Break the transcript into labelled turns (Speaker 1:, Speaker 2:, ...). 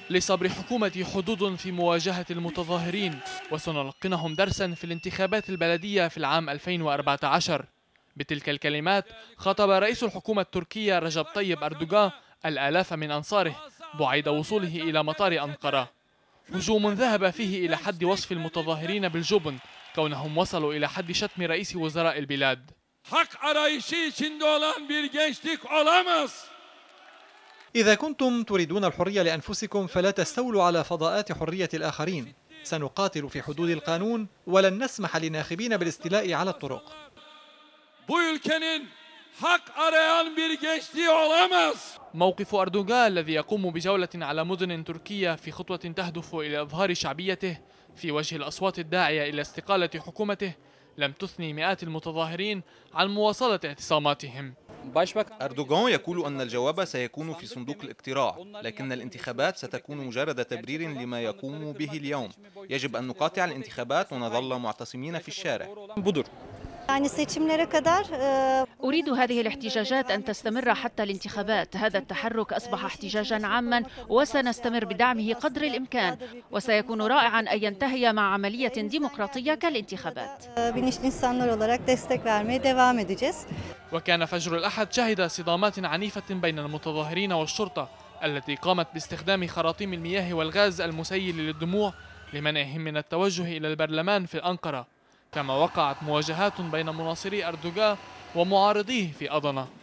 Speaker 1: لصبر حكومة حدود في مواجهة المتظاهرين، وسنلقنهم درسا في الانتخابات البلدية في العام 2014. بتلك الكلمات خاطب رئيس الحكومة التركية رجب طيب أردوغان الآلاف من أنصاره بعيد وصوله إلى مطار أنقرة. هجوم ذهب فيه إلى حد وصف المتظاهرين بالجبن كونهم وصلوا إلى حد شتم رئيس وزراء البلاد.
Speaker 2: إذا كنتم تريدون الحرية لأنفسكم فلا تستولوا على فضاءات حرية الآخرين. سنقاتل في حدود القانون ولن نسمح للناخبين بالاستيلاء على الطرق.
Speaker 1: موقف أردوغان الذي يقوم بجولة على مدن تركيا في خطوة تهدف إلى إظهار شعبيته في وجه الأصوات الداعية إلى استقالة حكومته لم تثني مئات المتظاهرين عن مواصلة اعتصاماتهم.
Speaker 3: أردوغان يقول أن الجواب سيكون في صندوق الاقتراع، لكن الانتخابات ستكون مجرد تبرير لما يقوم به اليوم. يجب أن نقاطع الانتخابات ونظل معتصمين في الشارع.
Speaker 4: أريد هذه الاحتجاجات أن تستمر حتى الانتخابات. هذا التحرك أصبح احتجاجا عاما وسنستمر بدعمه قدر الإمكان، وسيكون رائعا أن ينتهي مع عملية ديمقراطية كالانتخابات.
Speaker 1: وكان فجر الأحد شهد صدامات عنيفة بين المتظاهرين والشرطة التي قامت باستخدام خراطيم المياه والغاز المسيل للدموع لمنعهم من التوجه إلى البرلمان في أنقرة، كما وقعت مواجهات بين مناصري أردوغان ومعارضيه في أضنة.